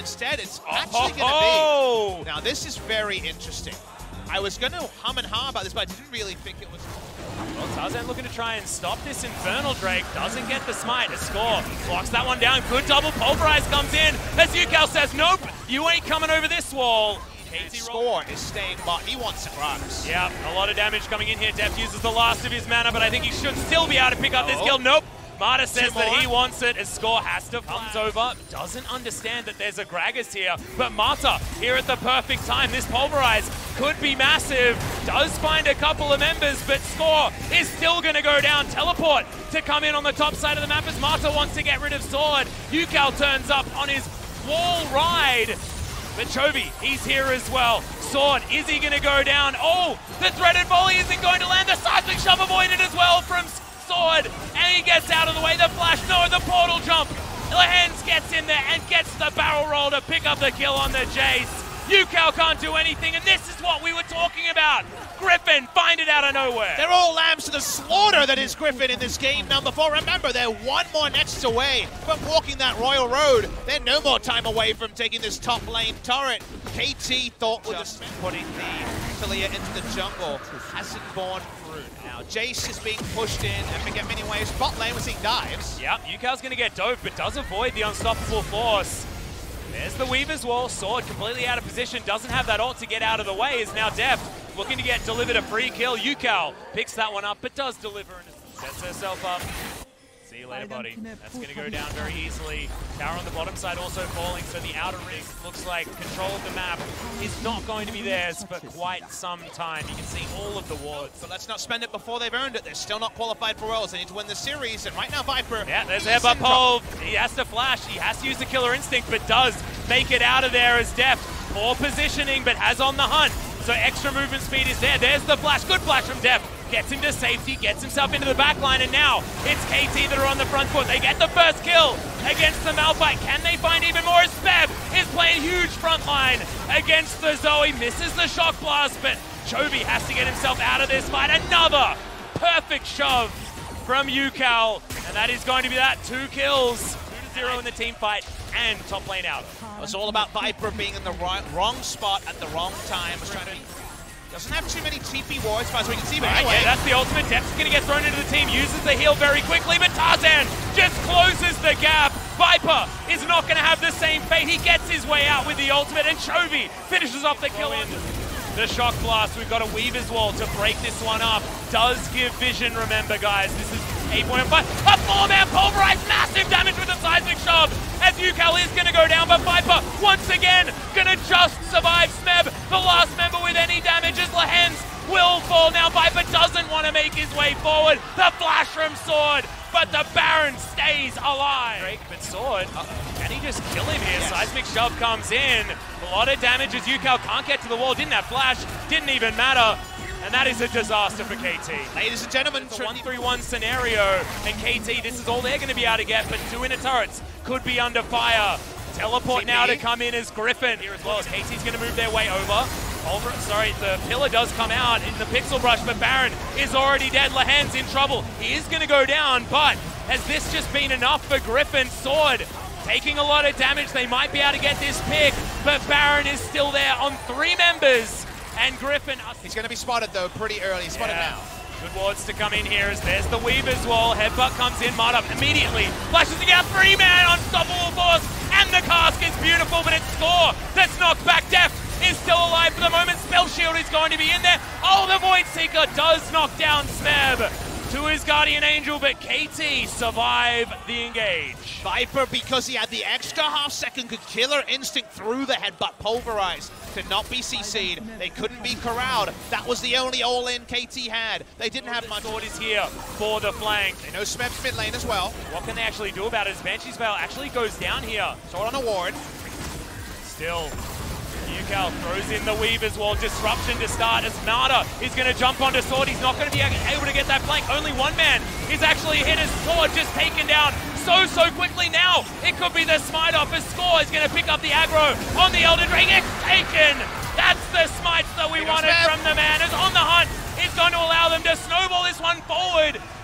Instead, it's actually going to be. Now, this is very interesting. I was going to hum and ha about this, but I didn't really think it was. Well, Tarzan looking to try and stop this Infernal Drake. Doesn't get the smite. A score. Blocks that one down. Good double pulverize comes in. As Yucal says, nope, you ain't coming over this wall. Score is staying, but he wants some runs. Yeah, a lot of damage coming in here. Deft uses the last of his mana, but I think he should still be able to pick up this kill. Nope. Marta says that he wants it as Score has to comes over. Doesn't understand that there's a Gragas here, but Marta here at the perfect time. This pulverize could be massive. Does find a couple of members, but Score is still going to go down. Teleport to come in on the top side of the map as Marta wants to get rid of Sword. Yucal turns up on his wall ride. But Chovy, he's here as well. Sword, is he going to go down? Oh, the threaded volley isn't going to land. The seismic shove avoided as well from Sword. And he gets out of the way. The flash, no, the portal jump. Lehends gets in there and gets the barrel roll to pick up the kill on the Jace. Yucal can't do anything, and this is what we were talking about. Griffin, find it out of nowhere. They're all lambs to the slaughter that is Griffin in this game number 4. Remember, they're one more nexus away from walking that Royal Road. They're no more time away from taking this top lane turret. KT thought with putting the Talia into the jungle hasn't borne fruit. Now, Jace is being pushed in and we get many ways. Bot lane, we're seeing dives. Yep, Yucal's going to get dove, but does avoid the unstoppable force. There's the Weaver's Wall. Sword completely out of position. Doesn't have that ult to get out of the way. Is now Deft looking to get delivered a free kill. Yucal picks that one up, but does deliver and sets herself up. See you later, buddy. That's going to go down very easily. Tower on the bottom side also falling, so the outer ring looks like control of the map is not going to be theirs for quite some time. You can see all of the wards. But let's not spend it before they've earned it. They're still not qualified for Worlds. They need to win the series, and right now Viper... Yeah, there's Headbutt Pulve. He has to flash. He has to use the Killer Instinct, but does make it out of there as Deft. Poor positioning, but has on the hunt. So extra movement speed is there. There's the flash. Good flash from Deft. Gets him to safety, gets himself into the back line, and now it's KT that are on the front foot. They get the first kill against the Malphite. Can they find even more? Speb is playing huge front line against the Zoe. Misses the shock blast, but Chovy has to get himself out of this fight. Another perfect shove from Yucal, and that is going to be that. 2 kills, 2-0 in the team fight, and top lane out. It's all about Viper being in the wrong spot at the wrong time. Doesn't have too many TP wards, as far as we can see, but anyway. Yeah, that's the ultimate. Deft's going to get thrown into the team, uses the heal very quickly, but Tarzan just closes the gap. Viper is not going to have the same fate. He gets his way out with the ultimate, and Chovy finishes off the kill in the shock blast. We've got a Weaver's Wall to break this one up. Does give vision, remember, guys. This is 8.5. A 4-man pulverize, massive damage with the seismic shove, as Yucal is going to go down, but Viper, once again, going to just survive Smeb. The last member with any damage is Lehends will fall. Now Viper doesn't want to make his way forward. The flash from Sword, but the Baron stays alive. Drake, but Sword, can he just kill him here? Yes. Seismic shove comes in. A lot of damage as Yucal can't get to the wall. Didn't have flash, didn't even matter. And that is a disaster for KT. Ladies and gentlemen, it's a 1-3-1 scenario, and KT, this is all they're going to be able to get, but 2 inner turrets could be under fire. Teleport now to come in as Griffin here as well, as KT's going to move their way over. The pillar does come out in the pixel brush, but Baron is already dead. Lehends in trouble. He is going to go down, but has this just been enough for Griffin? Sword taking a lot of damage. They might be able to get this pick, but Baron is still there on 3 members. And Griffin... He's going to be spotted, though, pretty early. He's spotted now. Good wards to come in here as there's the Weaver's Wall. Headbutt comes in. Marta immediately flashes to get 3-man unstoppable force. And the cask is beautiful, but it's Score that's knocked back. Deft is still alive for the moment. Spell Shield is going to be in there. Oh, the Void Seeker does knock down Smeb to his Guardian Angel, but KT survive the engage. Viper, because he had the extra half-second, could Killer Instinct through the Headbutt Pulverize to not be CC'd. They couldn't be corralled. That was the only all-in KT had. They didn't have much. Sword is here for the flank. They know Smeb's mid lane as well. What can they actually do about it? As Banshee's Veil actually goes down here. Sword on a ward. Still, Yucal throws in the Weaver's Wall. Disruption to start as Marta is going to jump onto Sword. He's not going to be able to get that flank. Only 1 man is actually hit as Sword just taken down so quickly. Now it could be the smite off as Score is going to pick up the aggro on the Elden Ring. It's taken. That's the smites that we wanted from the man. As on the hunt is going to allow them to snowball this one forward.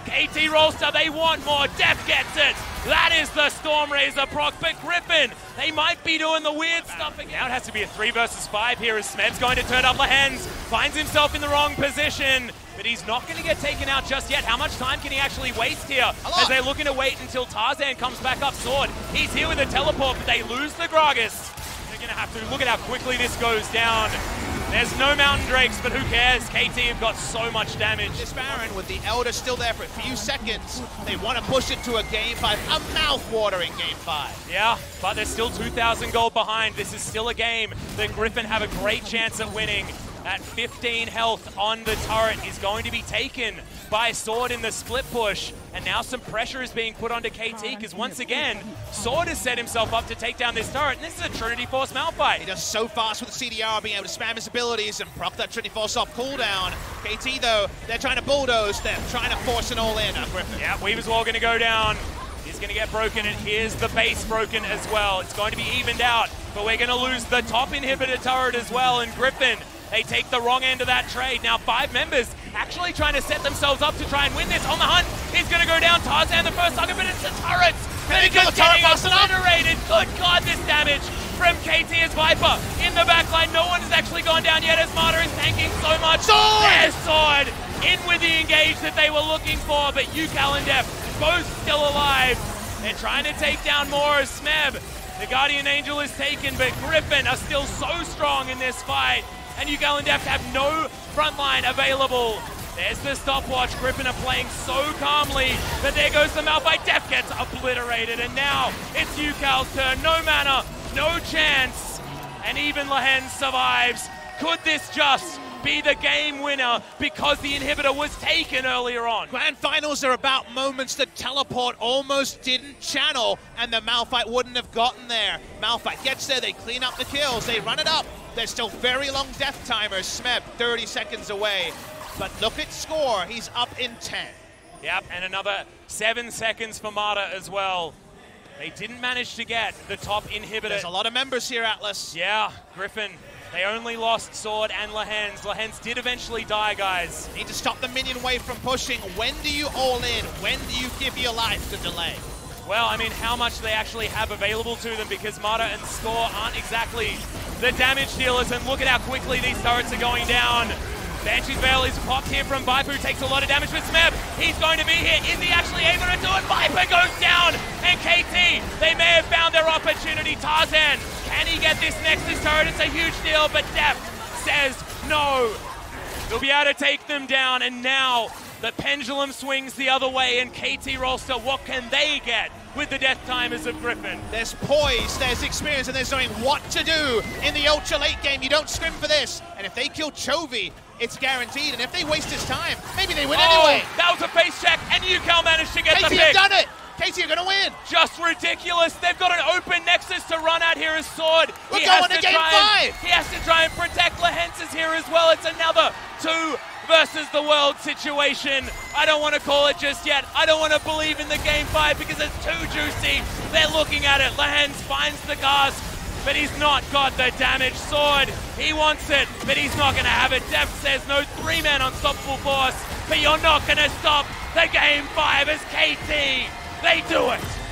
KT Rolster, they want more. Deft gets it. That is the Stormrazor proc, but Griffin, they might be doing the weird stuff again. Now it has to be a 3 versus 5 here as Smeb's going to turn up Lehends, finds himself in the wrong position, but he's not going to get taken out just yet. How much time can he actually waste here as they're looking to wait until Tarzan comes back up? Sword, he's here with a teleport, but they lose the Gragas. They're going to have to look at how quickly this goes down. There's no Mountain Drakes, but who cares? KT have got so much damage. This Baron, with the Elder still there for a few seconds, they want to push it to a Game 5, a mouth-watering Game 5. Yeah, but they're still 2,000 gold behind. This is still a game that Griffin have a great chance at winning. At 15 health on the turret is going to be taken by Sword in the split push. And now some pressure is being put onto KT because once again, Sword has set himself up to take down this turret. And this is a Trinity Force Malphite. He does so fast with the CDR, being able to spam his abilities and proc that Trinity Force off cooldown. KT though, they're trying to bulldoze, they're trying to force an all-in on Griffin. Yeah, Weaver's Wall going to go down. He's going to get broken, and here's the base broken as well. It's going to be evened out, but we're going to lose the top inhibitor turret as well, and Griffin, they take the wrong end of that trade. Now 5 members actually trying to set themselves up to try and win this. On the hunt, he's going to go down. Tarzan the first target, but it's the turrets. Can he kill the turret fast enough? Good God, this damage from KT as Viper in the backline. No one has actually gone down yet as Marta is tanking so much. Sword! There's Sword in with the engage that they were looking for, but Yukal and Deft both still alive. They're trying to take down more as Smeb. The Guardian Angel is taken, but Griffin are still so strong in this fight. And Yukal and Deft have no frontline available. There's the stopwatch. Griffin are playing so calmly, but there goes the Malphite. Deft gets obliterated, and now it's Yukal's turn. No mana, no chance, and even Lehends survives. Could this just be the game winner because the inhibitor was taken earlier on? Grand finals are about moments. The teleport almost didn't channel, and the Malphite wouldn't have gotten there. Malphite gets there, they clean up the kills, they run it up. There's still very long death timers. Smeb 30 seconds away. But look at score, he's up in 10. Yep, and another 7 seconds for Marta as well. They didn't manage to get the top inhibitor. There's a lot of members here, Atlas. Yeah, Griffin, they only lost Sword and Lehends. Lehends did eventually die, guys. Need to stop the minion wave from pushing. When do you all in? When do you give your life to delay? Well, I mean, how much they actually have available to them, because Marta and Score aren't exactly the damage dealers, and look at how quickly these turrets are going down. Banshee's Veil is popped here from Viper, who takes a lot of damage with Smeb. He's going to be here. Is he actually able to do it? Viper goes down, and KT, they may have found their opportunity. Tarzan, can he get this Nexus turret? It's a huge deal, but Deft says no. He'll be able to take them down, and now the pendulum swings the other way, and KT Rolster, what can they get with the death timers of Griffin? There's poise, there's experience, and there's knowing what to do in the ultra late game. You don't scrim for this. And if they kill Chovy, it's guaranteed. And if they waste his time, maybe they win anyway. That was a face check, and Yukal managed to get the pick. KT have done it. KT are gonna win. Just ridiculous. They've got an open Nexus to run out here as Sword. We're going to Game 5. He has to try and protect. Lehends is here as well. It's another 2 versus the world situation. I don't want to call it just yet. I don't want to believe in the Game 5 because it's too juicy. They're looking at it. Lehends finds the gasp, but he's not got the damage. Sword, he wants it, but he's not going to have it. Deft says no, 3-man unstoppable force, but you're not going to stop the Game 5 as KT. They do it.